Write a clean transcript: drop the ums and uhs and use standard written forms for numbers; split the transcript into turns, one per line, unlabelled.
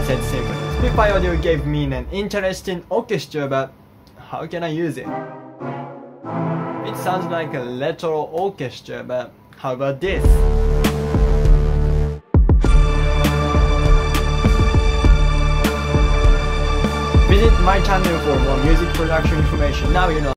Cassette Symphony. Spitfire audio gave me an interesting orchestra, but how can I use it? It sounds like a retro orchestra, but how about this? Visit my channel for more music production information. Now you know.